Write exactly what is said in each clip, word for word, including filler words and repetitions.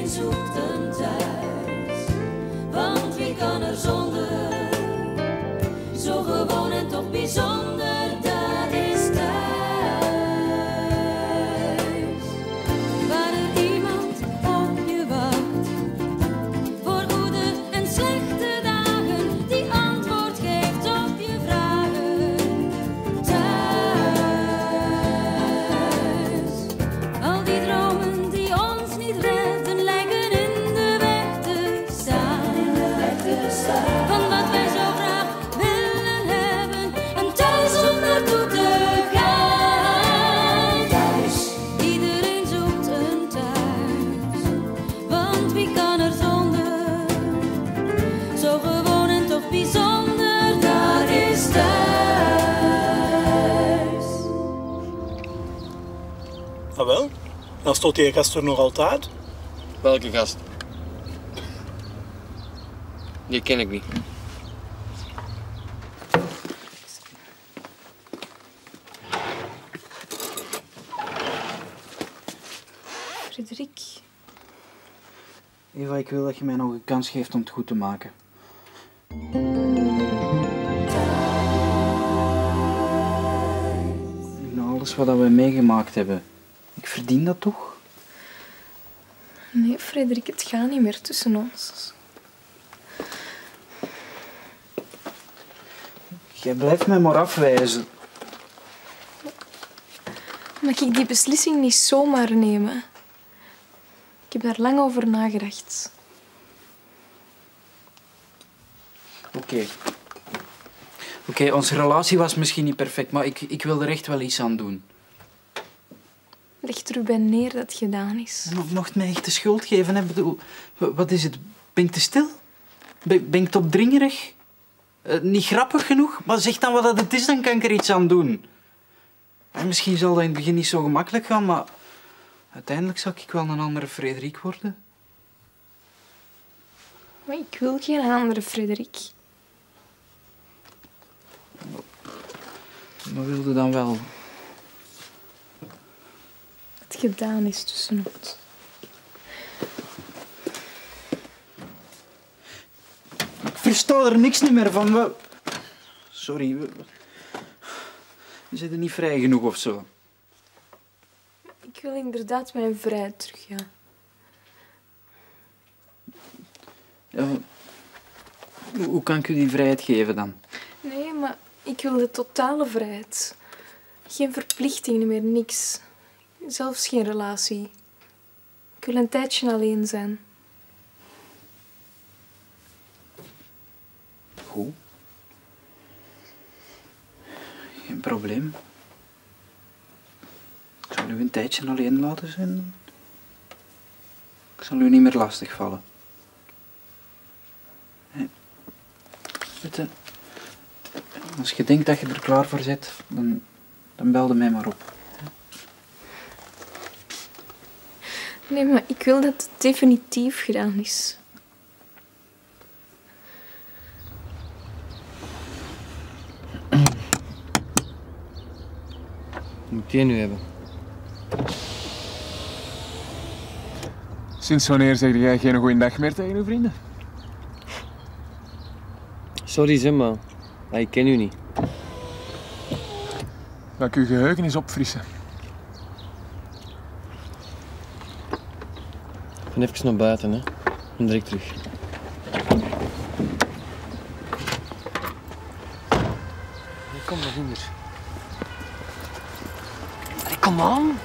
iedereen zoekt een thuis. Want wie kan er zonder? Zo gewoon en toch bijzonder, dat is thuis. Waar er iemand op je wacht, voor goede en slechte dagen, die antwoord geeft op je vragen. Thuis. Al die dromen die ons niet redden, lijken in de weg te staan. In de weg te staan. Van wat wij zo graag willen hebben, een thuis om naartoe te gaan. Thuis. Iedereen zoekt een thuis, want wie kan er zonder? Zo gewoon en toch bijzonder, dat is thuis. Ah wel, dan stond die gast er nog altijd. Welke gast? Die ken ik niet. Frederik, Eva, ik wil dat je mij nog een kans geeft om het goed te maken. Na alles wat we meegemaakt hebben, ik verdien dat toch? nee Frederik, het gaat niet meer tussen ons. Jij blijft mij maar afwijzen. Mag ik die beslissing niet zomaar nemen? Ik heb daar lang over nagedacht. Oké. Oké, onze relatie was misschien niet perfect, maar ik, ik wil er echt wel iets aan doen. Leg er u bij neer dat het gedaan is. Je mocht mij echt de schuld geven, hè? Ik bedoel, wat is het? Ben ik te stil? Ben, ben ik te opdringerig? Uh, niet grappig genoeg? Maar zeg dan wat dat het is, dan kan ik er iets aan doen. En misschien zal dat in het begin niet zo gemakkelijk gaan, maar uiteindelijk zal ik wel een andere Frederik worden. Maar ik wil geen andere Frederik. Maar wilde dan wel? Het gedaan is tussen ons. Ik versta er niks niet meer van. We... Sorry. We... we zitten niet vrij genoeg of zo. Ik wil inderdaad mijn vrijheid terug, ja. Ja, hoe kan ik u die vrijheid geven dan? Nee, maar ik wil de totale vrijheid. Geen verplichtingen meer, niks. Zelfs geen relatie. Ik wil een tijdje alleen zijn. Goed. Geen probleem. Ik zal u een tijdje alleen laten zijn. Ik zal u niet meer lastigvallen. Nee. Weet je, als je denkt dat je er klaar voor bent, dan, dan belde mij maar op. Nee, maar ik wil dat het definitief gedaan is. Wat moet jij nu hebben? Sinds wanneer zeg jij geen goeiedag meer tegen uw vrienden? Sorry, zeg maar. Maar ik ken u niet. Dat ik uw geheugen eens opfrissen. Ik ga even naar buiten, hè. En direct terug. Nee, kom nog niet meer. Allee, kom aan.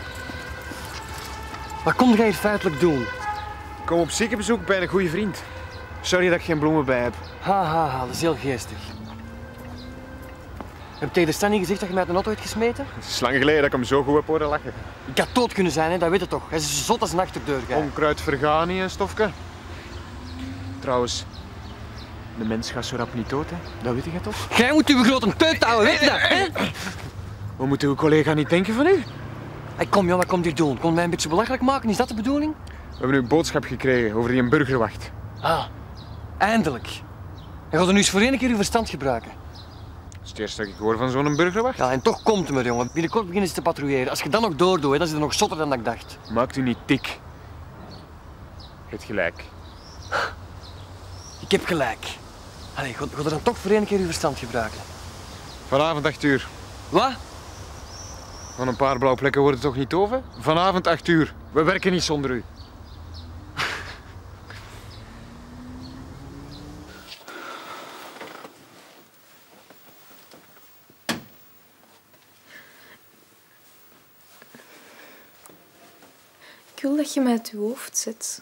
Wat kom jij hier feitelijk doen? Ik kom op ziekenbezoek bij een goede vriend. Sorry dat ik geen bloemen bij heb. Ha, ha, ha, dat is heel geestig. Heb je tegen de Stanley gezegd dat je mij uit een auto hebt gesmeten? Het is lang geleden dat ik hem zo goed heb horen lachen. Ik had dood kunnen zijn, hè? Dat weet je toch. Hij is zo zot als een achterdeur, gij. Onkruid vergaan niet, stofke. Trouwens, de mens gaat zo rap niet dood, hè? Dat weet je toch? Jij moet uw grote teut houden, weet je dat, hè? Wat moet uw collega niet denken van u? Hey, kom, joh, wat komt hier doen? Kom mij een beetje belachelijk maken? Is dat de bedoeling? We hebben uw boodschap gekregen over die burgerwacht. Ah, eindelijk. Je gaat er nu eens voor één keer uw verstand gebruiken. Dat is het eerste dat ik hoor van zo'n burgerwacht. Ja, en toch komt hem er, jongen. Binnenkort beginnen ze te patrouilleren. Als je dan nog doordoet, hè, dan is het nog zotter dan dat ik dacht. Maakt u niet dik. Je hebt gelijk. Ik heb gelijk. Allee, ga, ga er dan toch voor één keer uw verstand gebruiken. Vanavond acht uur. Wat? Van een paar blauwe plekken wordt het toch niet over? Vanavond acht uur. We werken niet zonder u. Ik wil dat je mij uit je hoofd zet.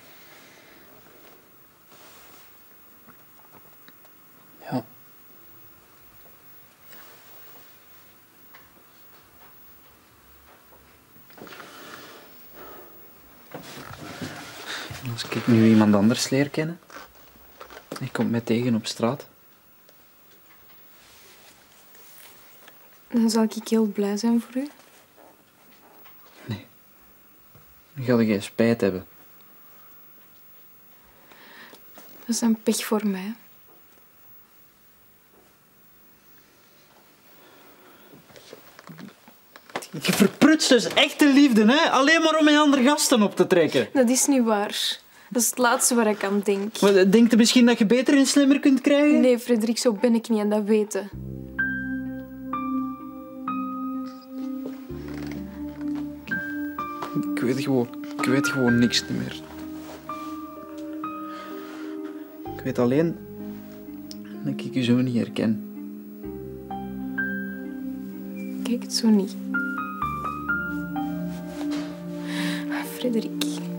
Ja. Als ik nu iemand anders leer kennen, hij komt mij tegen op straat. Dan zal ik heel blij zijn voor u. Nee. Dan ga je spijt hebben. Dat is een pech voor mij. Je verprutst dus echte liefde, hè? Alleen maar om mijn andere gasten op te trekken. Dat is niet waar. Dat is het laatste waar ik aan denk. Maar denk je misschien dat je beter en slimmer kunt krijgen? Nee, Frederik, zo ben ik niet en dat weten. Ik weet gewoon, ik weet gewoon niks meer. Ik weet alleen dat ik je zo niet herken. Kijk het zo niet. Frederik.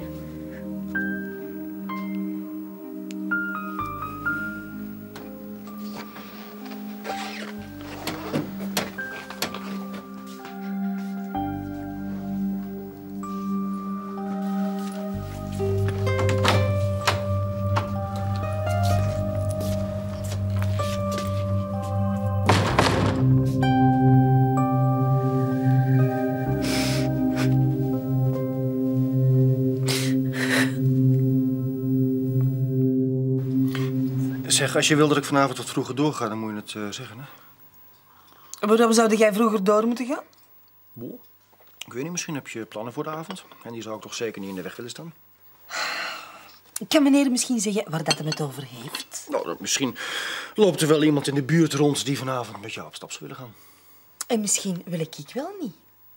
Zeg, als je wil dat ik vanavond wat vroeger doorga, dan moet je het uh, zeggen, hè? Waarom zou jij vroeger door moeten gaan? Bol? Ik weet niet, misschien heb je plannen voor de avond. En die zou ik toch zeker niet in de weg willen staan. Kan meneer misschien zeggen waar dat hij het over heeft? Nou, misschien loopt er wel iemand in de buurt rond die vanavond met jou op stap zou willen gaan. En misschien wil ik ik wel niet.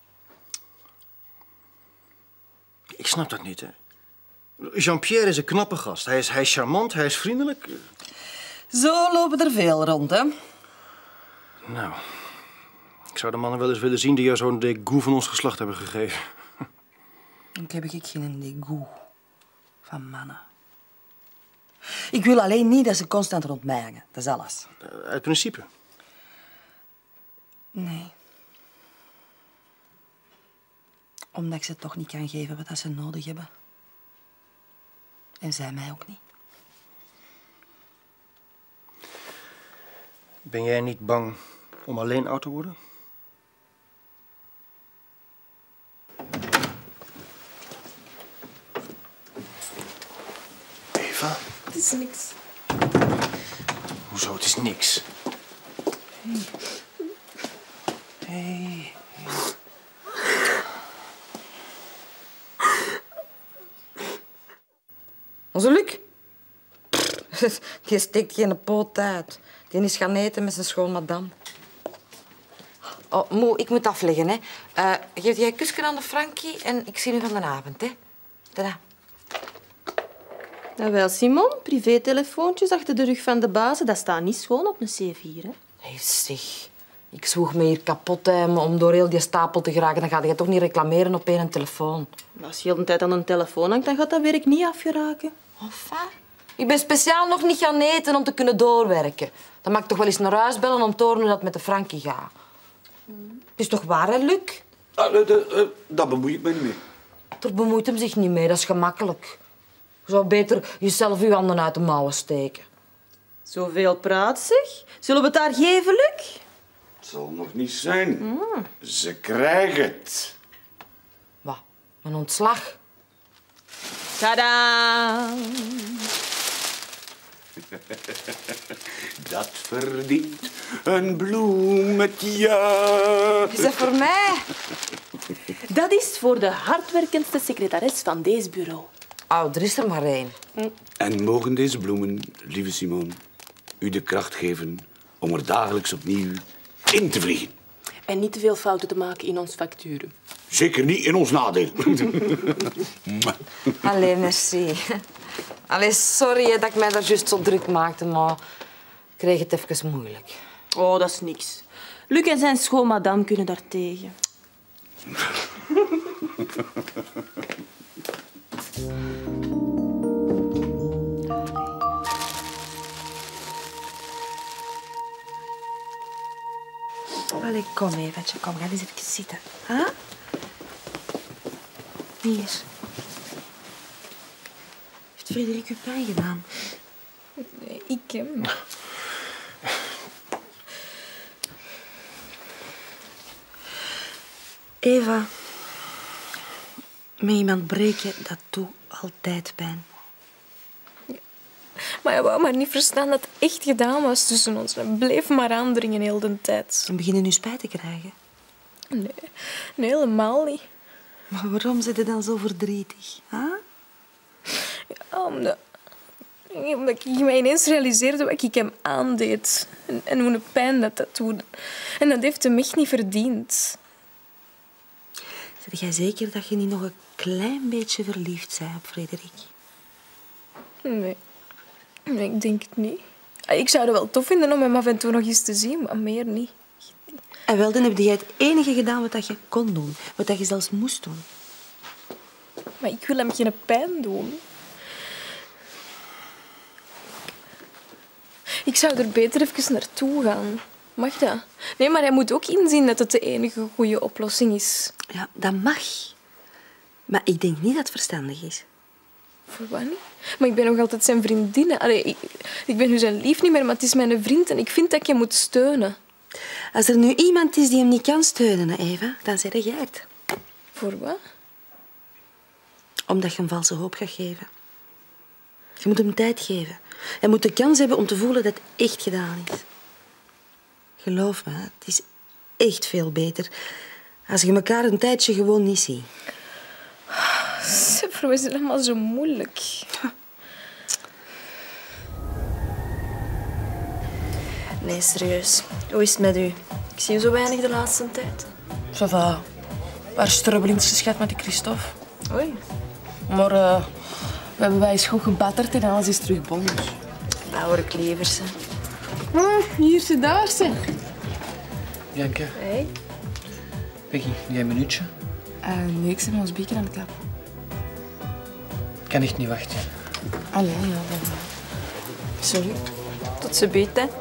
Ik snap dat niet, hè. Jean-Pierre is een knappe gast. Hij is, hij is charmant, hij is vriendelijk. Zo lopen er veel rond, hè? Nou, ik zou de mannen wel eens willen zien die jou zo'n dégoût van ons geslacht hebben gegeven. Ik heb ik geen dégoût van mannen. Ik wil alleen niet dat ze constant rond mij hangen. Dat is alles. Uh, uit principe. Nee. Omdat ik ze toch niet kan geven wat ze nodig hebben. En zij mij ook niet. Ben jij niet bang om alleen oud te worden? Eva? Het is niks. Hoezo? Het is niks. Hey. Hey. Onze Luc? Die steekt geen poot uit. Die is gaan eten met zijn schoonmadam. Oh, moe, ik moet afleggen, hè. Uh, geef jij een kusje aan de Frankie en ik zie u van de avond, hè. Tada. Nou wel, Simon, privételefoontjes achter de rug van de bazen, dat staat niet schoon op een C vier, hè. Hey, zeg. Ik zwoeg me hier kapot hè, om door heel die stapel te geraken. Dan ga je toch niet reclameren op één telefoon. Maar als je de hele tijd aan een telefoon hangt, dan gaat dat werk niet afgeraken. Enfin. Ik ben speciaal nog niet gaan eten om te kunnen doorwerken. Dan mag ik toch wel eens naar huis bellen om te horen hoe dat met de Frankie gaat. Mm. Het is toch waar, hè, Luc? Ah, de, de, uh, dat bemoei ik me niet mee. Er bemoeit hem zich niet mee, dat is gemakkelijk. Je zou beter jezelf uw handen uit de mouwen steken. Zoveel praat, zeg. Zullen we het daar geven, Luc? Het zal nog niet zijn. Mm. Ze krijgen het. Wat? Een ontslag? Tadaa! Dat verdient een bloemetje. Is dat voor mij? Dat is voor de hardwerkendste secretaris van deze bureau. Oh, er is er maar één. En mogen deze bloemen, lieve Simone, u de kracht geven om er dagelijks opnieuw in te vliegen. En niet te veel fouten te maken in ons facturen. Zeker niet in ons nadeel. Allee, merci. Allee, sorry hè, dat ik mij daar juist zo druk maakte, maar ik kreeg het even moeilijk. Oh, dat is niks. Luc en zijn schoonmadam kunnen daar tegen. Allee, kom eventje. Kom, ga eens even zitten. Huh? Hier. Heeft Frederik u pijn gedaan? Nee, ik hem. Eva, met iemand breken, dat doet altijd pijn. Ja. Maar hij wou maar niet verstaan dat het echt gedaan was tussen ons. Hij bleef maar aandringen heel de tijd. En beginnen nu spijt te krijgen? Nee, nee, helemaal niet. Maar waarom zit je dan zo verdrietig? Huh? Ja, omdat, omdat ik mij ineens realiseerde wat ik hem aandeed. En, en hoe pijn dat dat doet. En dat heeft hem echt niet verdiend. Zeg jij zeker dat je niet nog een klein beetje verliefd bent op Frederik? Nee. Nee, ik denk het niet. Ik zou het wel tof vinden om hem af en toe nog eens te zien, maar meer niet. En wel, dan heb jij het enige gedaan wat je kon doen. Wat je zelfs moest doen. Maar ik wil hem geen pijn doen. Ik zou er beter even naartoe gaan. Mag dat? Nee, maar hij moet ook inzien dat het de enige goede oplossing is. Ja, dat mag. Maar ik denk niet dat het verstandig is. Voor wat niet? Maar ik ben nog altijd zijn vriendin. Allee, ik, ik ben nu zijn lief niet meer, maar het is mijn vriend en ik vind dat ik hem moet steunen. Als er nu iemand is die hem niet kan steunen, Eva, dan zeg jij het. Voor wat? Omdat je hem valse hoop gaat geven. Je moet hem tijd geven. Hij moet de kans hebben om te voelen dat het echt gedaan is. Geloof me, het is echt veel beter als je elkaar een tijdje gewoon niet ziet. Voor mij is het allemaal zo moeilijk. Nee, serieus. Hoe is het met u? Ik zie u zo weinig de laatste tijd. Ça va. Een paar strubbelingjes gehad met de Christophe. Oei. Maar uh, we hebben wij eens goed gebatterd en alles is terug bon. Dat hoor ik liever, ze. Oh, hier ze, daar ze. Bianca. Hey. Peggy, jij een minuutje? Uh, nee, ik zit met ons beker aan de klap. Ik kan echt niet wachten. Allee, ja, dan. Sorry. Tot ze beet, hè.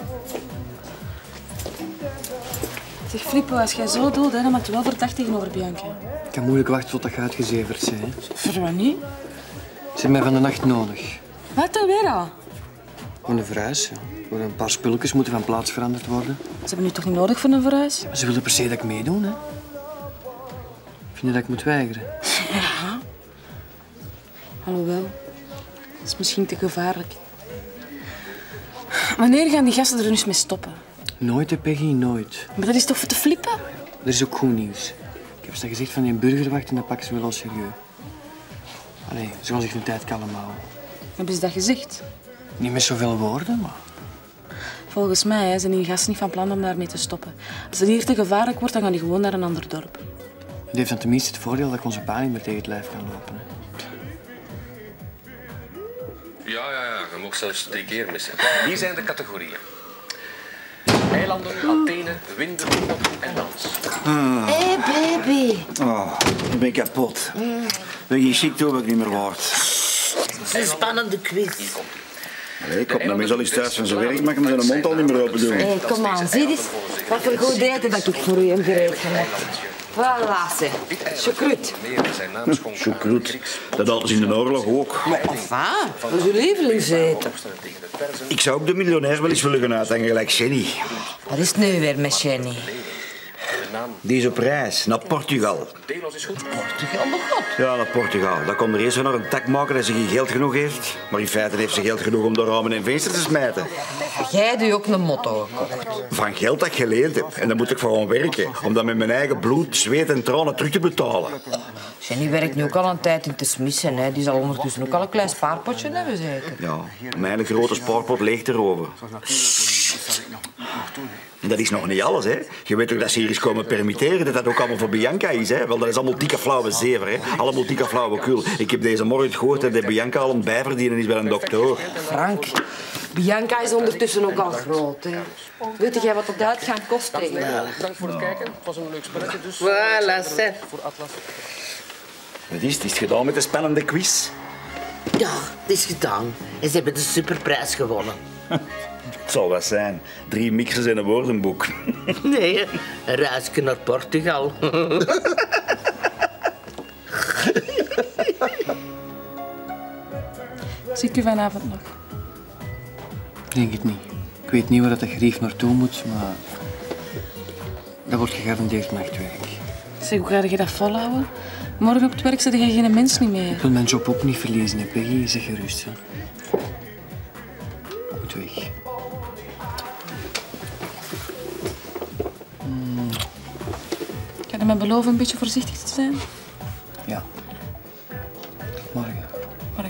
Zeg, Flippo, als jij zo doet, hè, dan maakt je wel verdacht tegenover Bianca. Ik kan moeilijk wachten tot dat je uitgezeverd bent. Hè. Voor wat niet? Ze hebben mij van de nacht nodig. Wat dan weer al? Voor een verhuis, ja. Voor een paar spulletjes moeten van plaats veranderd worden. Ze hebben nu toch niet nodig voor een verhuis? Maar ze willen per se dat ik meedoe, hè. Vind je dat ik moet weigeren? Ja. Alhoewel, dat is misschien te gevaarlijk. Wanneer gaan die gasten er nu eens mee stoppen? Nooit, hè, Peggy, nooit. Maar dat is toch voor te flippen? Er is ook goed nieuws. Ik heb ze gezegd van die burgerwacht en dat pakken ze wel al serieus. Allee, ze gaan zich een tijd kalm houden. Hebben ze dat gezegd? Niet met zoveel woorden, maar... Volgens mij hè, zijn die gasten niet van plan om daarmee te stoppen. Als het hier te gevaarlijk wordt, dan gaan die gewoon naar een ander dorp. Het heeft dan tenminste het voordeel dat ik onze pa niet meer tegen het lijf kan lopen. Hè. Ja, ja, ja. Je mag zelfs drie keer missen. Hier zijn de categorieën. Eilanden, Athene, winden, poppen en dans. Hé, hey, baby. Oh, ik ben kapot. Ben je ziek toe, ben ik niet meer waard. Dat is een spannende quiz. Allee, ik kom naar mij al eens thuis van zijn werk, mag hem zijn mond al niet meer open doen. Hé, hey, kom aan, zie eens wat voor goed eten dat ik voor u heb gereed gemaakt. Voilà, zeg. Choucroute. Choucroute, dat hadden ze in de oorlog ook. Maar enfin, dat is uw lievelingseten. Ik zou ook de miljonairs wel eens willen gaan uithangen, gelijk Jenny. Wat is het nu weer met Jenny? naam. Die is op reis, naar Portugal. Delos is goed. Portugal, mijn god. Ja, naar Portugal. Dat komt er eerst naar een tak maken dat ze geen geld genoeg heeft. Maar in feite heeft ze geld genoeg om de ramen en vensters te smijten. Jij hebt u ook een motto gekocht. Van geld dat ik geleend heb. En dan moet ik voor gaan werken. Om dat met mijn eigen bloed, zweet en tranen terug te betalen. Jenny werkt nu ook al een tijd in te smissen. Hè. Die zal ondertussen ook al een klein spaarpotje hebben, zeker. Ja, mijn grote spaarpot leegt erover. En dat is nog niet alles, hè. Je weet toch dat ze hier is komen permitteren, dat dat ook allemaal voor Bianca is, hè. Wel, dat is allemaal dikke flauwe zever, hè. Allemaal dikke flauwe kul. Ik heb deze morgen gehoord dat de Bianca al een bijverdienen is bij een dokter. Frank, Bianca is ondertussen ook al groot, hè. Weet jij wat dat uit gaat kosten? Ja. Dank voor het kijken. Het was een leuk spelletje, dus... Voilà, zeg. Voor Atlas. Wat is het? Is het gedaan met de spannende quiz? Ja, het is gedaan. En ze hebben de superprijs gewonnen. Het zal wat zijn. Drie mixers en een woordenboek. Nee, een reisje naar Portugal. Zie ik u vanavond nog? Ik denk het niet. Ik weet niet waar dat gerief naartoe moet, maar... dat wordt gegarandeerd nachtwerk. Zeg, hoe ga je dat volhouden? Morgen op het werk zet je geen mens niet meer. Ik wil mijn job ook niet verliezen, hè, Peggy. Zeg gerust, hè. Ik moet weg. Hmm. Kan je mij beloven een beetje voorzichtig te zijn? Ja. Morgen. Morgen.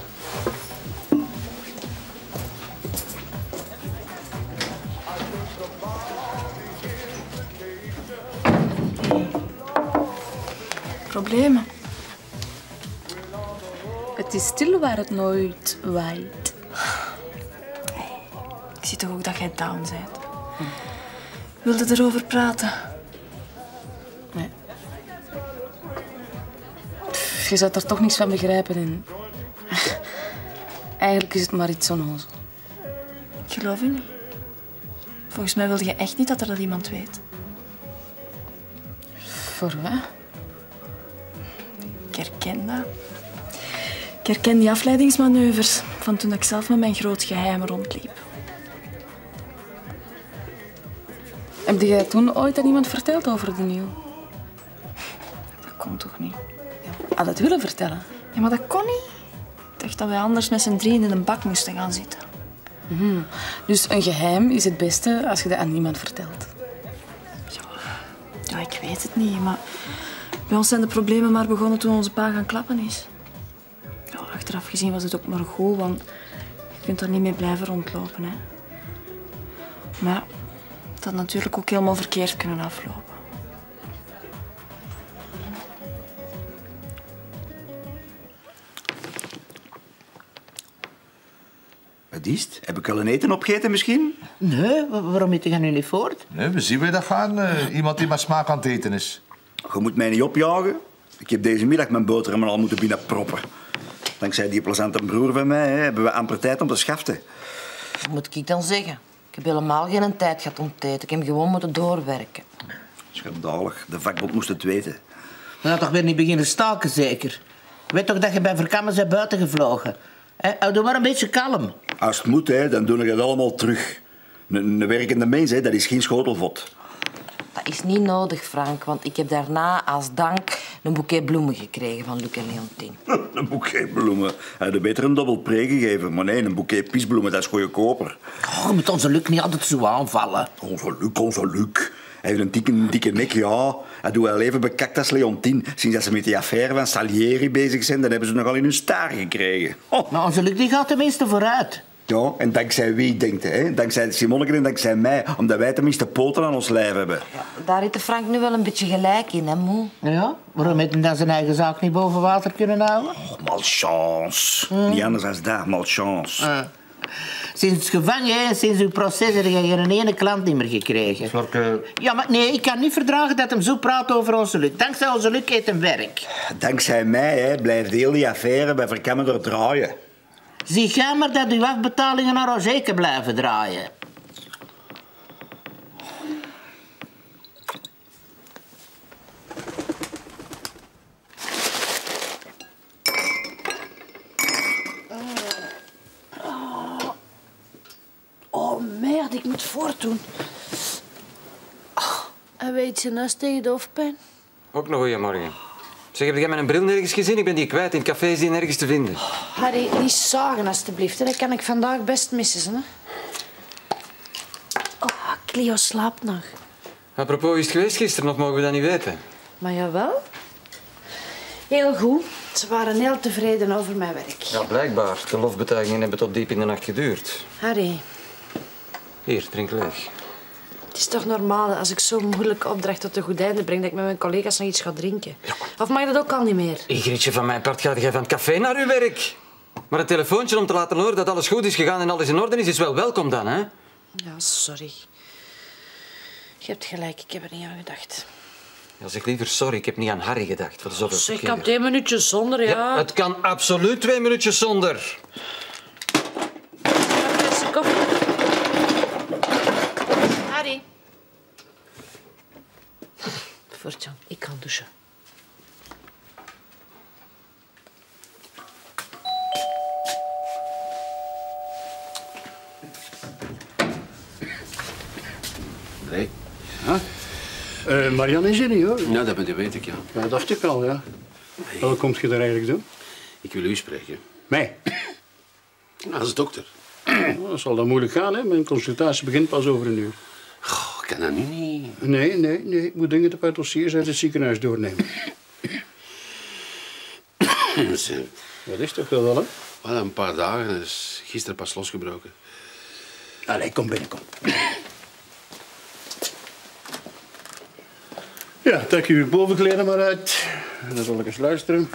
Problemen. Het is stil waar het nooit waait. Ik zie toch ook dat jij down bent. Wilde erover praten? Nee. Pff, je zou er toch niks van begrijpen en... Eigenlijk is het maar iets onnozel. Ik geloof je niet. Volgens mij wilde je echt niet dat er dat iemand weet. Voor wat? Ik herken dat. Ik herken die afleidingsmanoeuvres van toen ik zelf met mijn groot geheim rondliep. Heb jij toen ooit aan iemand verteld over de nieuw? Dat kon toch niet? Ja. Had het willen vertellen? Ja, maar dat kon niet. Ik dacht dat wij anders met z'n drieën in een bak moesten gaan zitten. Mm-hmm. Dus een geheim is het beste als je dat aan niemand vertelt? Ja, ja, ik weet het niet, maar... Bij ons zijn de problemen maar begonnen toen onze pa gaan klappen is. Ja, achteraf gezien was het ook maar goed, want je kunt er niet mee blijven rondlopen. Hè. Maar ja, het had natuurlijk ook helemaal verkeerd kunnen aflopen. Wat is het? Heb ik al een eten opgegeten misschien? Nee, waarom eet je nu niet voort? Nee, we zien weer dat gaan. Uh, iemand die maar smaak aan het eten is. Je moet mij niet opjagen. Ik heb deze middag mijn boterhammen al moeten binnenproppen. Dankzij die plezante broer van mij hè, hebben we amper tijd om te schaften. Wat moet ik dan zeggen? Ik heb helemaal geen tijd gehad om te eten. Ik heb gewoon moeten doorwerken. Schandalig. De vakbond moest het weten. Je gaat toch weer niet beginnen staken, zeker? Je weet toch dat je bij Verkammen bent buiten gevlogen? Hou doe maar een beetje kalm. Als het moet, hè, dan doe ik het allemaal terug. Een, een werkende mens, hè, dat is geen schotelvot. Dat is niet nodig, Frank, want ik heb daarna als dank een boeket bloemen gekregen van Luc en Leontien. Een boeket bloemen? Hij had beter een dubbel pre gegeven. Maar nee, een boeket pisbloemen, dat is goedkoper. Oh, je moet onze Luc niet altijd zo aanvallen. Onze Luc, onze Luc. Hij heeft een dikke, dikke nek, ja. Hij doet wel even bekakt als Leontien. Sinds dat ze met die affaire van Salieri bezig zijn, dan hebben ze nogal in hun staar gekregen. Oh. Maar onze Luc die gaat tenminste vooruit. Ja, en dankzij wie, denkt hij? Hè? Dankzij Simonneke en dankzij mij. Omdat wij tenminste poten aan ons lijf hebben. Ja, daar heeft de Frank nu wel een beetje gelijk in, hè, moe? Ja? Waarom heeft hij dan zijn eigen zaak niet boven water kunnen houden? Oh, malchance. Hmm. Niet anders dan dat, malchance. Uh. Sinds het gevangen en sinds uw proces heb je geen ene klant niet meer gekregen. Zorke... Ja, maar nee, ik kan niet verdragen dat hem zo praat over onze Luc. Dankzij onze Luc heeft hem werk. Dankzij mij hè, blijft heel die affaire bij Verkammen er draaien. Zie jij maar dat uw afbetalingen naar Rozeker blijven draaien. Oh, merde, ik moet voortdoen. Oh, En weet je naast tegen de hoofdpijn? Ook nog goeiemorgen. Zeg, heb jij mijn bril nergens gezien? Ik ben die kwijt. In het café is die nergens te vinden. Harry, niet zagen alstublieft. Dat kan ik vandaag best missen. Hè? Oh, Cleo slaapt nog. Apropos, is het geweest gisteren of mogen we dat niet weten? Maar jawel. Heel goed. Ze waren heel tevreden over mijn werk. Ja, blijkbaar. De lofbetuigingen hebben tot diep in de nacht geduurd. Harry, Hier, drink leeg. het is toch normaal dat als ik zo'n moeilijke opdracht tot een goed einde breng, dat ik met mijn collega's nog iets ga drinken? Of mag dat ook al niet meer? Ingridje, van mijn part gaat jij van het café naar uw werk. Maar een telefoontje om te laten horen dat alles goed is gegaan en alles in orde is, is wel welkom dan, hè? Ja, sorry. Je hebt gelijk, ik heb er niet aan gedacht. Ja, zeg liever sorry, ik heb niet aan Harry gedacht. Voor de zoveelste Zeg, ik keer. kan twee minuutjes zonder, ja. Ja, het kan absoluut twee minuutjes zonder. Harry. Voortjan, ik kan douchen. Nee. Ja? Uh, Marianne is er niet, hoor. Ja, dat, dat weet ik, ja. Ja, dat dacht ik al, ja. Nee. Wat komt je daar eigenlijk doen? Ik wil u spreken. Mij? Als dokter. Oh, dat zal dan moeilijk gaan, hè. Mijn consultatie begint pas over een uur. Goh, kan dat nu niet? Nee, nee, nee. Ik moet dringend een paar dossiers uit het ziekenhuis doornemen. Dat is toch wel, hè? Wel, een paar dagen. Dat is gisteren pas losgebroken. Allee, kom binnen, kom. Ja, trek je uw bovenkleden maar uit. En dan zal ik eens luisteren.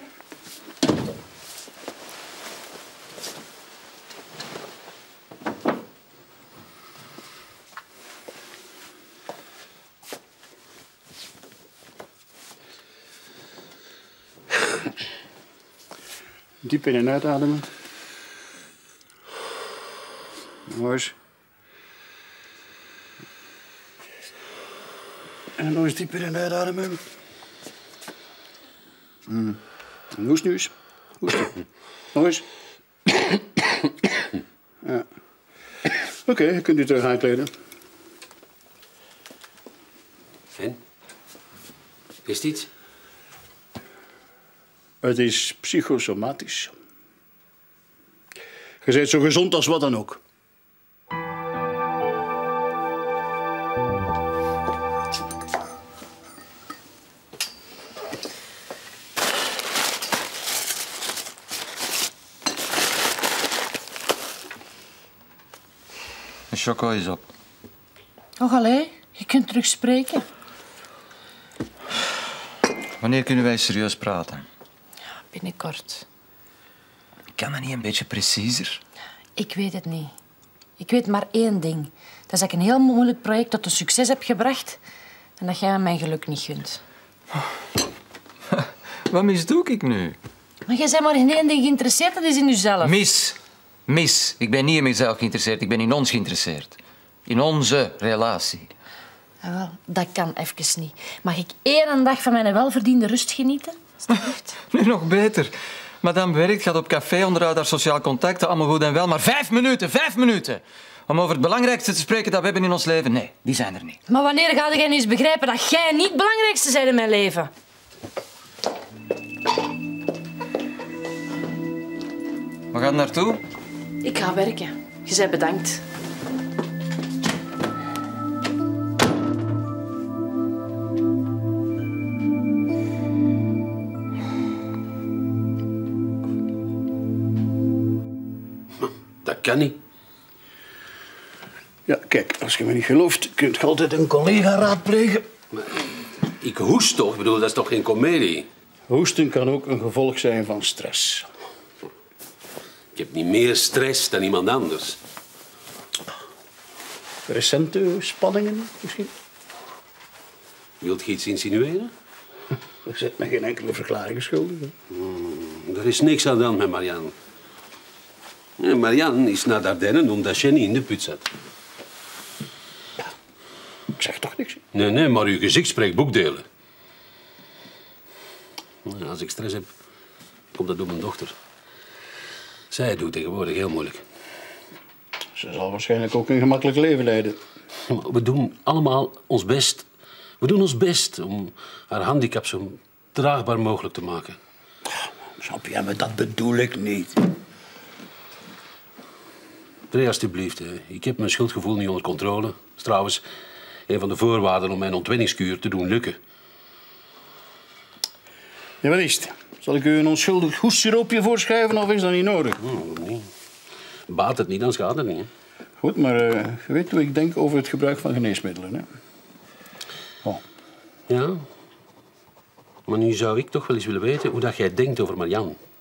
Diep in en uitademen. Nog eens. En nog eens diep in en uitademen. Mm. En hoest nu eens. Hoesten. Nog eens. Ja. Oké, okay, kunt u terug aankleden. En? Is het iets? Het is psychosomatisch. Je bent zo gezond als wat dan ook. De choco is op. Och, allee, je kunt terug spreken. Wanneer kunnen wij serieus praten? Binnenkort. Kan dat niet een beetje preciezer? Ik weet het niet. Ik weet maar één ding. Dat is dat ik een heel moeilijk project tot een succes heb gebracht en dat jij me mijn geluk niet gunt. Wat misdoe ik nu? Maar jij bent maar in één ding geïnteresseerd, dat is in jezelf. Mis. Mis. Ik ben niet in mezelf geïnteresseerd, ik ben in ons geïnteresseerd. In onze relatie. Jawel, dat kan even niet. Mag ik één dag van mijn welverdiende rust genieten? Nu nog beter. Madame werkt, gaat op café, onderhoudt haar sociaal contacten, allemaal goed en wel. Maar vijf minuten, vijf minuten! Om over het belangrijkste te spreken dat we hebben in ons leven. Nee, die zijn er niet. Maar wanneer ga jij eens begrijpen dat jij niet het belangrijkste bent in mijn leven? Waar gaat je naartoe? Ik ga werken. Je bent bedankt. Dat kan niet. Ja, kijk, als je me niet gelooft, kunt je altijd een collega raadplegen. Maar ik hoest toch? Ik bedoel, dat is toch geen komedie? Hoesten kan ook een gevolg zijn van stress. Ik heb niet meer stress dan iemand anders. Recente spanningen misschien? Wilt je iets insinueren? Er zit me geen enkele verklaring schuldig. Hmm, er is niks aan de hand met Marianne. Ja, Marianne is naar Dardenne omdat Jenny in de put zat. Ik zeg toch niks? Nee, nee, maar uw gezicht spreekt boekdelen. Ja, als ik stress heb, komt dat door mijn dochter. Zij doet tegenwoordig heel moeilijk. Ze zal waarschijnlijk ook een gemakkelijk leven leiden. Ja, maar we doen allemaal ons best We doen ons best om haar handicap zo draagbaar mogelijk te maken. Jean-Pierre, maar dat bedoel ik niet. Dre, alsjeblieft. Hè. Ik heb mijn schuldgevoel niet onder controle. Dat is trouwens een van de voorwaarden om mijn ontwenningskuur te doen lukken. Ja, wat is het? Zal ik u een onschuldig hoestsiroopje voorschrijven of is dat niet nodig? Oh, nee. Baat het niet, dan schaadt het niet. Hè. Goed, maar uh, je weet hoe ik denk over het gebruik van geneesmiddelen. Hè? Oh. Ja. Maar nu zou ik toch wel eens willen weten hoe dat jij denkt over Marianne.